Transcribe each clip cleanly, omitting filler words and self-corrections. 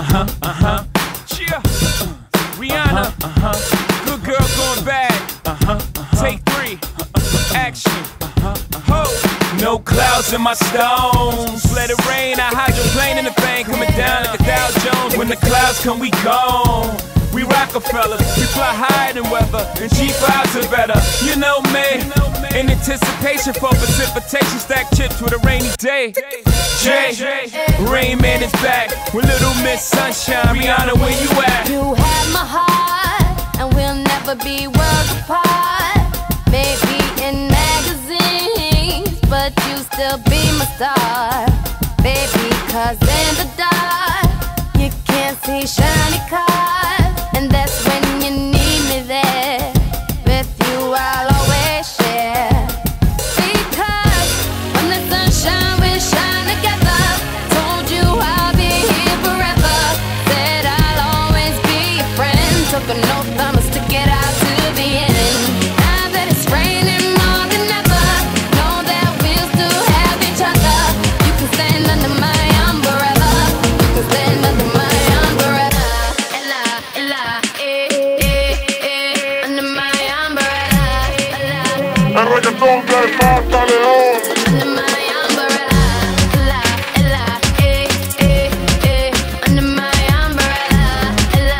Yeah. Rihanna. Good girl going bad. Take 3. Action. Ho. No clouds in my stones. Let it rain. I hydroplane in the thing coming down like a Dow Jones. When the clouds come, we gone. We Rockefellers, we fly higher than weather, and G5s are better. You know me, in anticipation for precipitation, stack chips with a rainy day. Jay, Rain Man is back with Little Miss Sunshine. Rihanna, where you at? You have my heart, and we'll never be worlds apart. Maybe in magazines, but you still be my star. Baby, 'cause in the dark, you can't see shiny cars. And that's when you need me there. With you I'll always share. Because when the sunshine will shine together. Told you I'll be here forever. Said I'll always be your friend. Took an oath I'ma stick it out to the end. Now that it's raining more than ever, know that we'll still have each other. You can stand under my umbrella. You can stand under my umbrella. El reggaetón del Pantaleón. Under my umbrella, under my umbrella,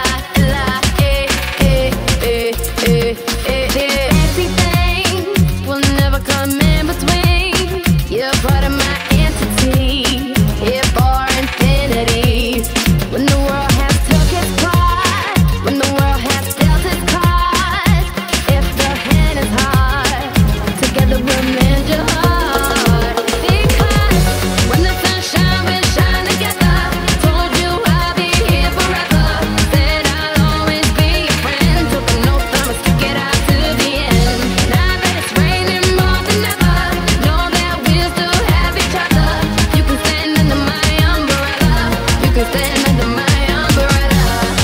everything will never come in between. You're part of my entity, here for infinity. When the world has took its part, when the world has dealt its cards, if the hand is hard, together we'll mend your heart. Because when the sunshine will shine together, told you I'll be here forever. Said I'll always be your friend. Took an oath I'ma stick it out to the end. Now that it's raining more than ever, know that we'll still have each other. You can stand under my umbrella. You can stand under my umbrella.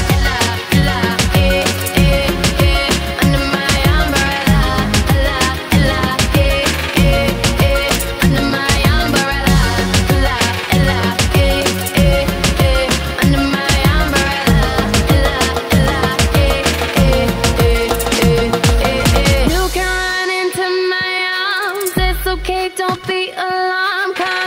Under my umbrella. Under my umbrella, under my umbrella. You can run into my arms, it's okay, don't be alarmed.